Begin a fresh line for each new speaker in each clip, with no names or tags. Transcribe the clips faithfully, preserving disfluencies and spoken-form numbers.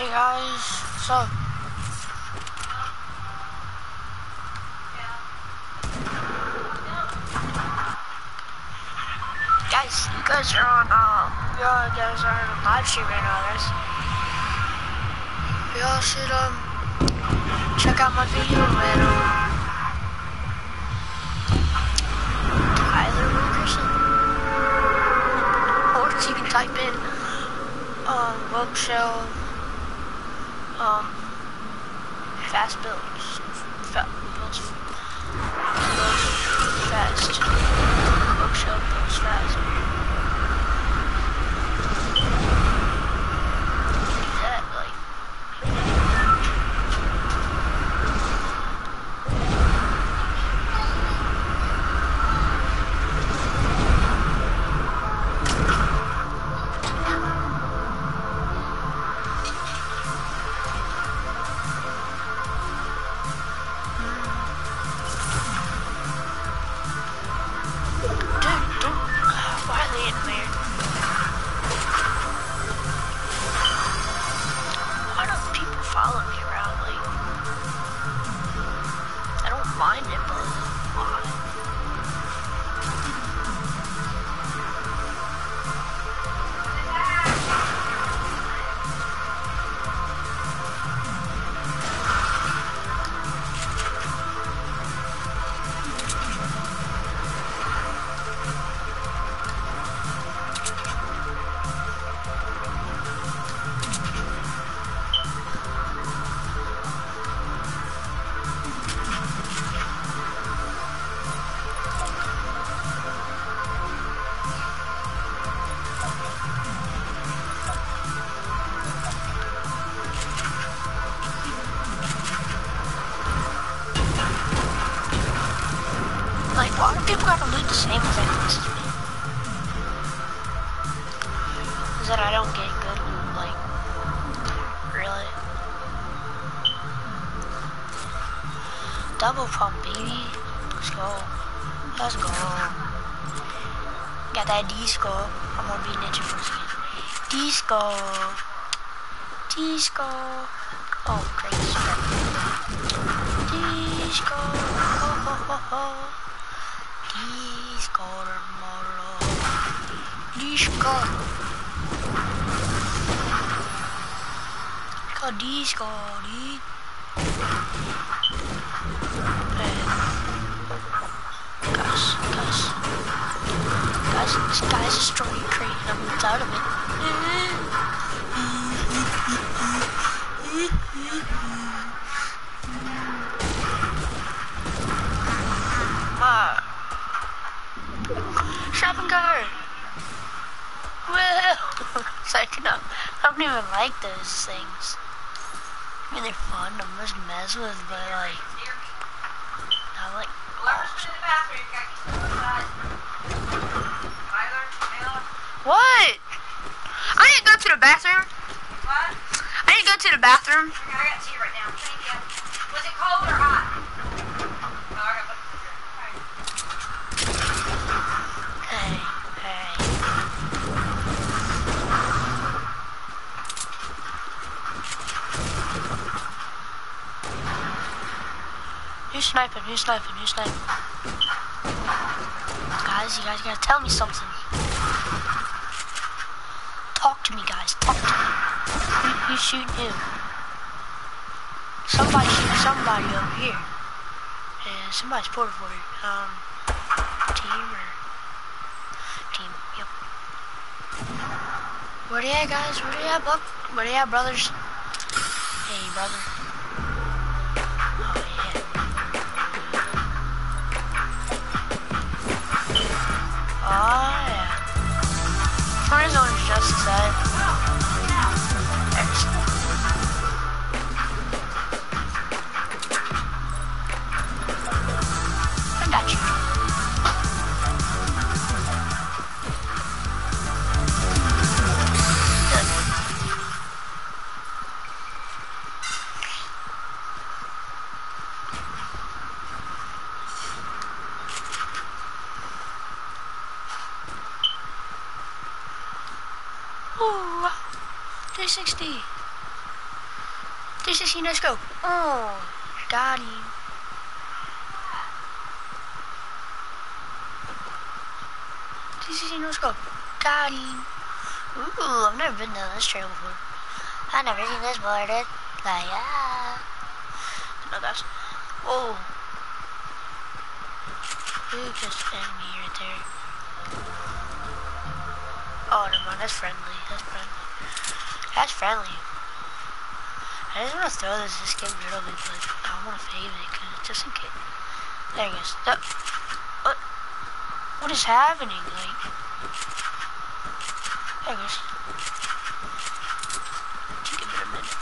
Hey guys, so guys, you guys are on um, you guys are on live stream right now, guys. Y'all should um check out my video and um Tyler Wilkerson, or you can type in um bookshelf um fast builds, fa builds, builds fast, bookshelf builds fast. Why do people gotta loot the same exact place as me? Is that I don't get good loot, like, really? Double pump, baby. Let's go. Let's go. Got that disco. I'm gonna be ninja for a second. Disco. Disco. Oh, great. Disco. Ho, ho, ho, ho. Disco, molo. Disco. Disco, disco, di. Guys, guys. Guys, this guy's destroying a crate and I'm out of it. Ah. Shopping cart! Well, second up. I don't even like those things. I mean, they're fun to just mess with, but like, I like. What? I need to go to the bathroom. What? I need to go to the bathroom. I got tea right now. Thank you. Was it cold or hot? Who's sniping? Who's sniping? Who's sniping? Guys, you guys gotta tell me something. Talk to me, guys. Talk to me. Who, who's shooting who? Somebody shooting somebody over here. And somebody's porta potty. Um, team or team? Yep. Where they at, guys? Where they at, Buck? Where they at, brothers? Hey, brother. Oh, yeah. Friend zone is just set. I got you. Good. Ooh, three sixty. three sixty, let's go. Oh, got him. three sixty, let's go. Got him. Ooh, I've never been down this trail before. I've never seen this before, dude. Like, ah. No, that's. Whoa. Ooh, just enemy right there. Oh, never mind. That's friendly. That's friendly. That's friendly. I just want to throw this. Just get rid of it, but I don't want to save it because just in case. There it goes. The, what? What is happening? Like. There it goes. Just give it a minute.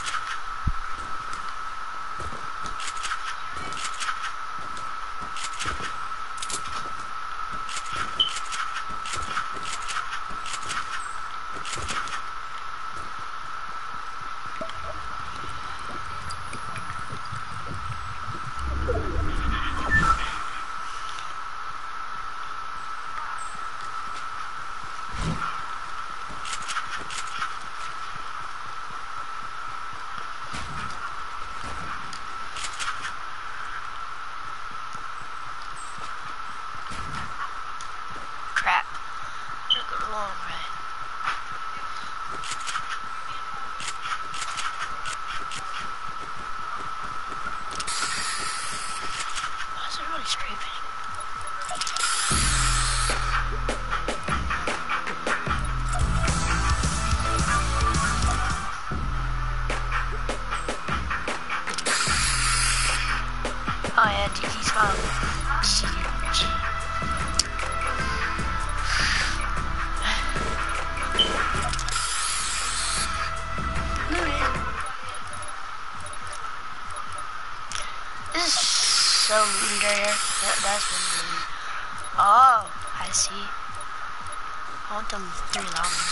Oh yeah, G G's mom. This is so looted right here. That, that's really looted. Oh, I see. I want them three llamas.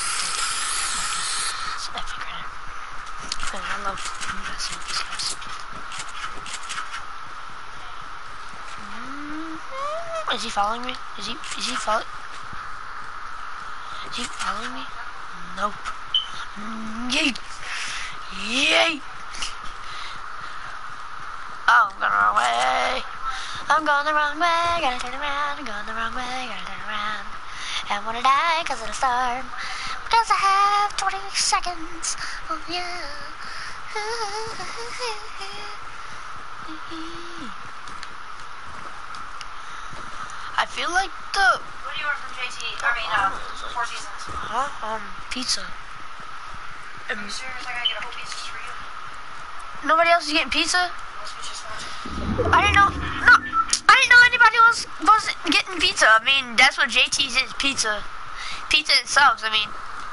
It's epic right now. I love messing with these guys. Is he following me? Is he, is he following? Is he following me? Nope. Yeet! Yeet! Oh, I'm going the wrong way. I'm going the wrong way. Gotta turn around. I'm going the wrong way. Gotta turn around. I wanna die cause of the storm. Because I have twenty seconds. Oh yeah. I feel like the...
What do you want from J T? I mean, uh, Four Seasons.
Huh? Um, pizza.
Are you serious? I gotta get a whole pizza for you?
Nobody else is getting pizza?
Unless we just want.
I didn't know. No, I didn't know anybody else was getting pizza. I mean, that's what J T's is, pizza. Pizza itself, I mean.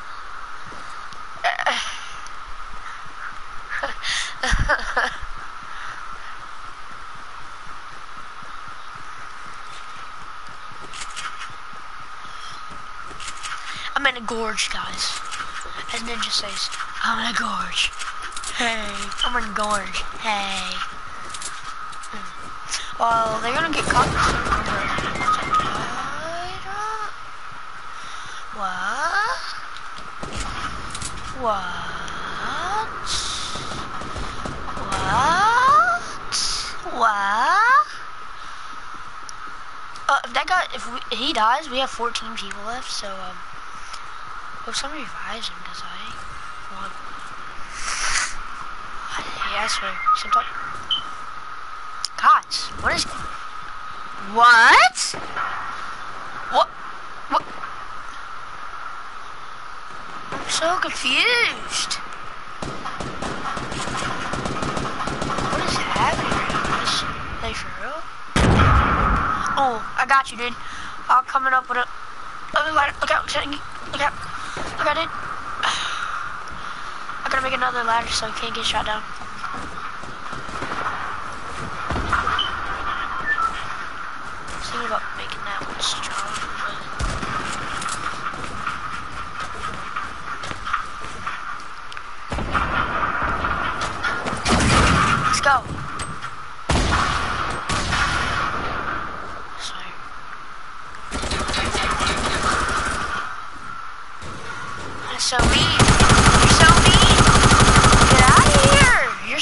I'm in a gorge, guys. As Ninja says, I'm in a gorge. Hey, I'm in a gorge. Hey. Hmm. Well, they're gonna get caught. What? What? What? What? Uh, if that guy, if, we, if he dies, we have fourteen people left, so, um, hope somebody revives him, because I want, yeah, I swear, sometimes, God, what is, what? What? What? I'm so confused. What is happening right now? Like, for real? Oh, I got you, dude. I'm coming up with a... Oh, ladder. Look out, look out. Look out, dude. I gotta make another ladder so I can't get shot down. I was thinking about making that one strong, but... Let's go. So mean. You're so mean. Get out of here. You're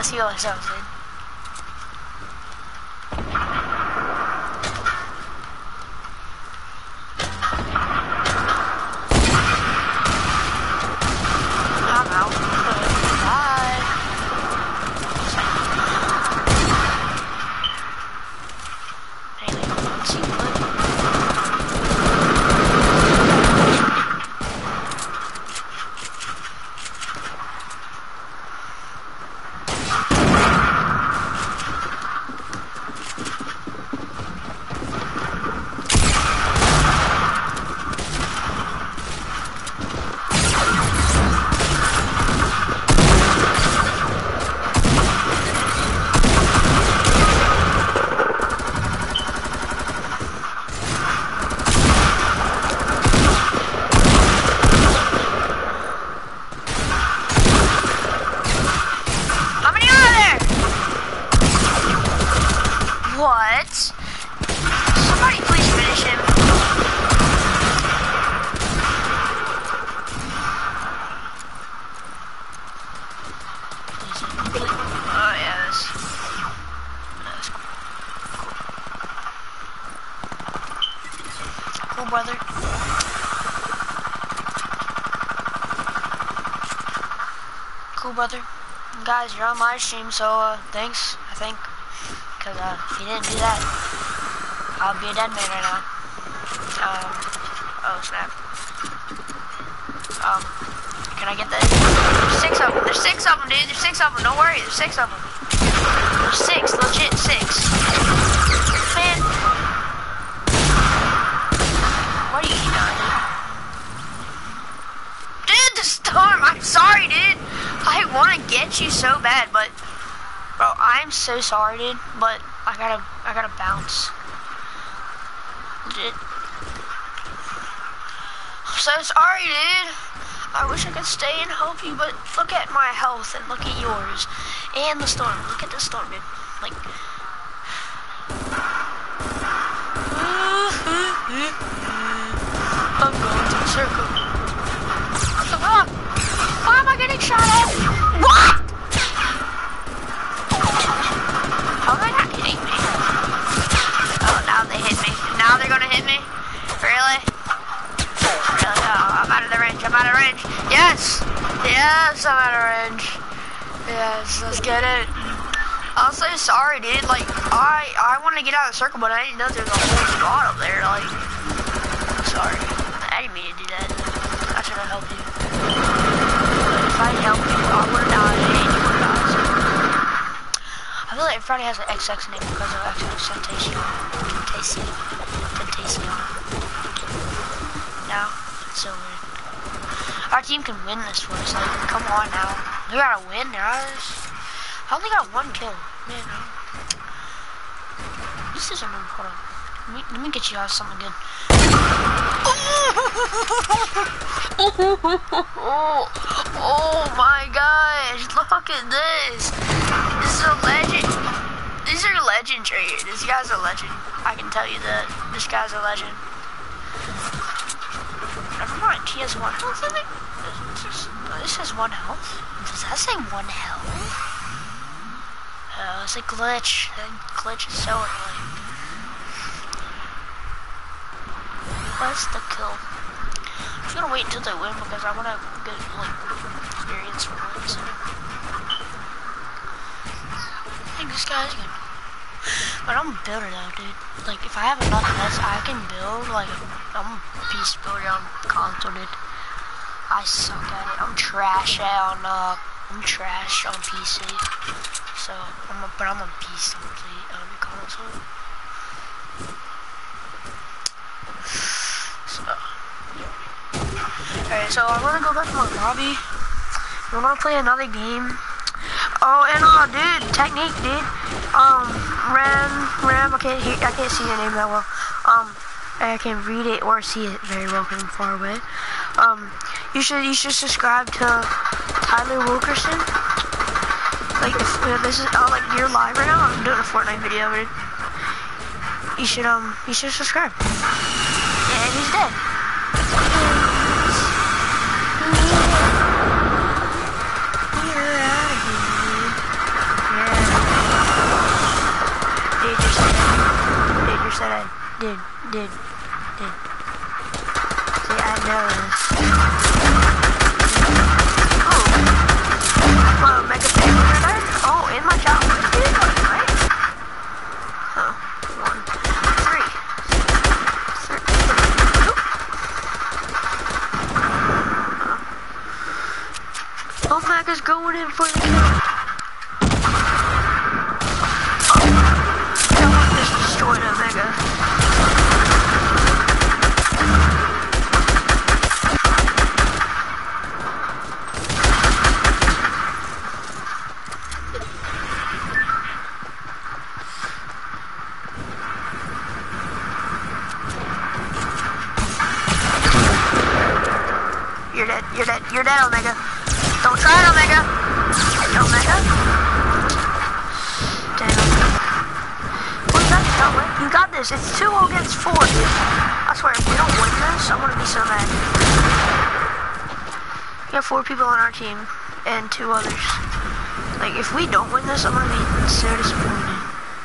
Let's heal ourselves, dude. I'm out. Bye. Anything else you put? What? Somebody please finish him. Oh yeah, this. That's cool. Cool, brother. Cool, brother. Guys, you're on live stream, so uh, thanks. I think. Because uh, if you didn't do that, I'll be a dead man right now. Um, oh snap. Um, can I get that? There's six of them. There's six of them, dude. There's six of them. Don't worry. There's six of them. There's six. Legit six. Man. What are you doing, dude? Dude, the storm. I'm sorry, dude. I want to get you so bad, but. Bro, I'm so sorry, dude, but I gotta, I gotta bounce. Legit. I'm so sorry, dude. I wish I could stay and help you, but look at my health and look at yours. And the storm. Look at the storm, dude. Like... I'm going to the circle. Ah! Why am I getting shot at? What?! How are they not hitting me? Oh, now they hit me. Now they're gonna hit me? Really? Really? Oh, I'm out of the range. I'm out of range. Yes! Yes, I'm out of range. Yes, let's get it. I'm so sorry, dude. Like, I I wanted to get out of the circle, but I didn't know there was a whole squad up there. Like, sorry. I didn't mean to do that. I should have helped you. But if I helped you, I would have died and you would have died. So. I feel like Friday has an X X name because of X X Temptation. Temptation. Temptation. No, it's so weird. Our team can win this for us. Like, come on now. We gotta win, guys. I only got one kill. Man, no. This is a new. Hold on. Let me, let me get you guys something good. Oh, oh my gosh. Look at this. This is a legend. These are legends right here. This guy's a legend. I can tell you that. This guy's a legend. Never mind. He has one health in it. This, this has one health. Does that say one health? Oh, it's a glitch. That glitch is so annoying. What's the kill? I'm just gonna wait until they win because I want to get like experience from wins. I think this guy's good. But I'm a builder though, dude. Like if I have enough mess, I can build. Like I'm a beast builder on console, dude. I suck at it. I'm trash on. Uh, I'm trash on P C. So I'm a, but I'm a beast on the um, console. So, alright, so I want to go back to my lobby. We want to play another game. Oh, and uh, dude, technique, dude. Um, Ram, Ram. I can't hear, I can't see your name that well. Um, I can't read it or see it very well because I'm far away. Um, you should, you should subscribe to Tyler Wilkerson. Like, if, uh, this is, uh, like, you're live right now. I'm doing a Fortnite video, dude. You should, um, you should subscribe. And he's dead. We're out of here. dude, dude, dude. See, I know this. Oh. Well, mega favorite right? Oh, in my job. Right? Oh, one, three. Oh, Mega's going in for the kill. Destroyed Omega. You're dead, you're dead, you're dead, Omega. Don't try it, Omega. Omega. You got this. It's two against four, dude. I swear, if we don't win this, I'm gonna be so mad. We have four people on our team and two others. Like, if we don't win this, I'm gonna be so disappointed.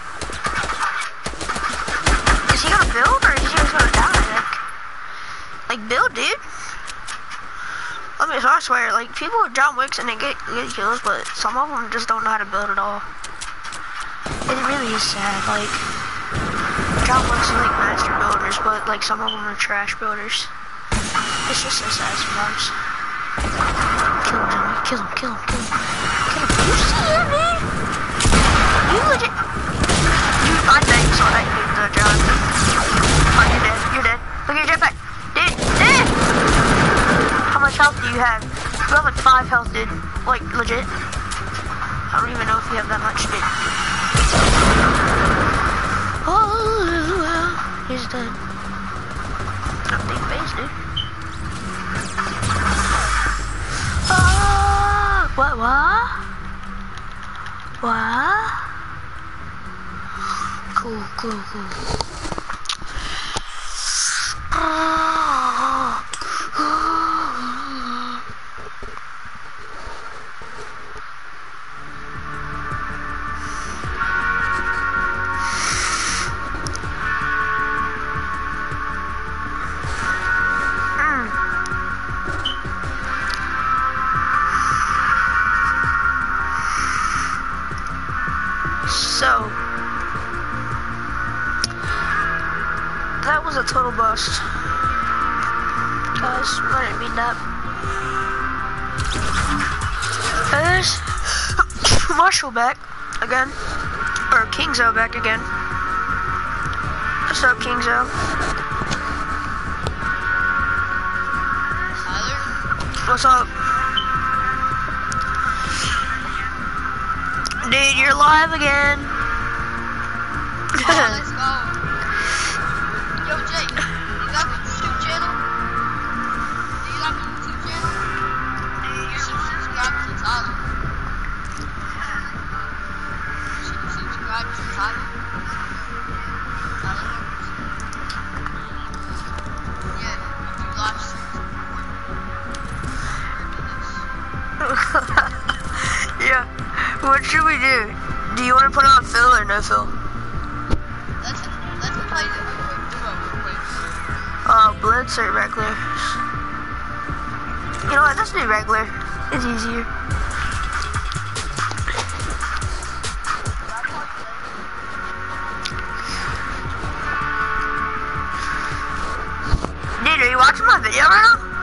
Is he gonna build or is he just gonna die? Like, like build, dude. I mean, so I swear, like, people with John Wicks and they get, get kills, but some of them just don't know how to build at all. It really is sad, like. John Wicks are like master builders, but like some of them are trash builders. It's just so sad sometimes. Kill him, Johnny. Kill him, kill him, kill him. Kill him. You see him, man? You legit. You, I think you saw that dude, though, John. Oh, you're dead. You're dead. Look at your jetpack. Dude, dude! How much health do you have? You have like five health, dude. Like, legit. I don't even know if you have that much, dude. Oh, he's dead. Not big base, dude. Oh, what, what? What? Cool, cool, cool. Oh, oh. So, that was a total bust. Guys, I didn't mean that. There's Marshall back again. Or Kingzo back again. What's up, Kingzo? What's up? Dude, you're live again.
Oh, let's go. Yo, Jay, you got the YouTube channel? Do you got the YouTube channel? You should subscribe to Tyler. You should subscribe to Tyler. Tyler. Yeah, you do live streams.
Yeah. What should we do? Do you want to put on Phil or no Phil?
Let's let's play the quick duo real quick.
Uh, Blitz or regular? You know what? Let's do regular. It's easier. Dude, are you watching my video right now?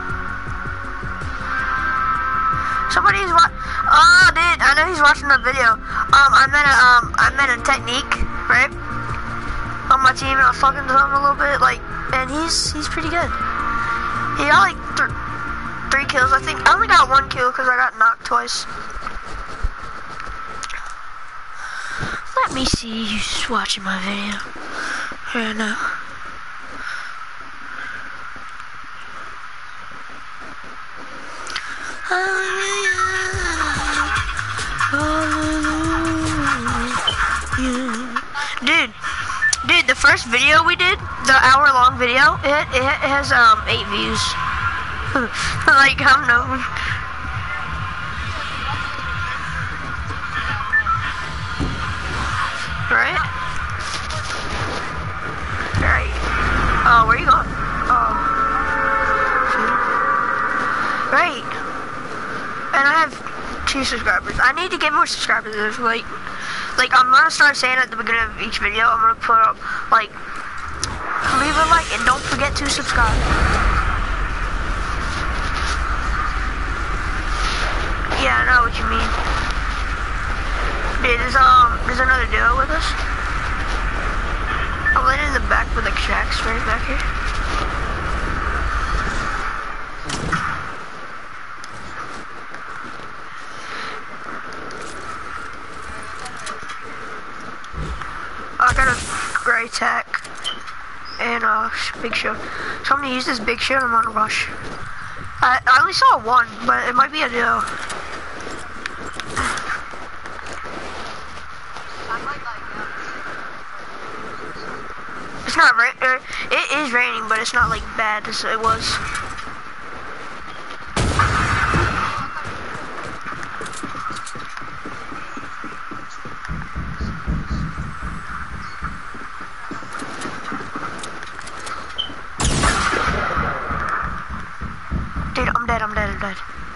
Somebody's watching. Oh, dude, I know he's watching the video. Um, I met a, um, I met a technique, right? On my team, and I was talking to him a little bit, like, and he's, he's pretty good. He got like th three kills, I think. I only got one kill because I got knocked twice. Let me see who's watching my video right now. Dude, dude, the first video we did, the hour-long video, it, it has um eight views. Like, I'm known. Right? Right. subscribers. I need to get more subscribers. There's like, like I'm gonna start saying at the beginning of each video, I'm gonna put up like, leave a like and don't forget to subscribe. Yeah, I know what you mean. Dude, there's um, there's another duo with us. I'm laying in the back with like shacks right back here. I got a gray tack and a big shield. So I'm gonna use this big shield. I'm on a rush. I, I only saw one, but it might be a duo. It's not rain. Er, it is raining, but it's not like bad as it was. Dude, I'm dead. I'm dead. I'm dead.